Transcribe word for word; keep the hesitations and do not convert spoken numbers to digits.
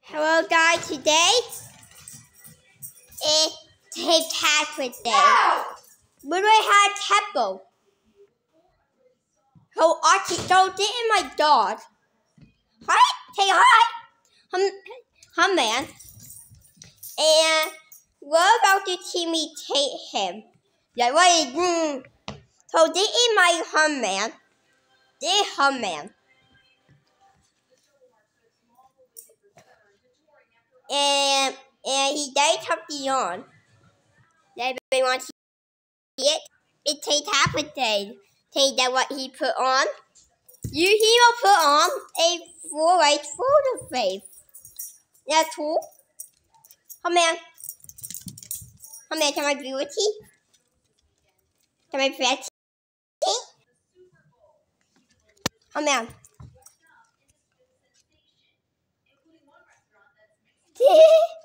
Hello guys, today is Saint Patrick's Day. We had temple. So Archie, so this is my dog. Hi, say hi. Hum, hum man. And we're about to see me take him. Yeah, what is mm. So this is my hum man. This is hum man. And and he does something on. Everybody wants to see it. It's Saint Patrick's Day. Say that what he put on. You he will put on a full white photo face. That's cool. Come on. Come on, can I be with you? Can I pet you? Come on.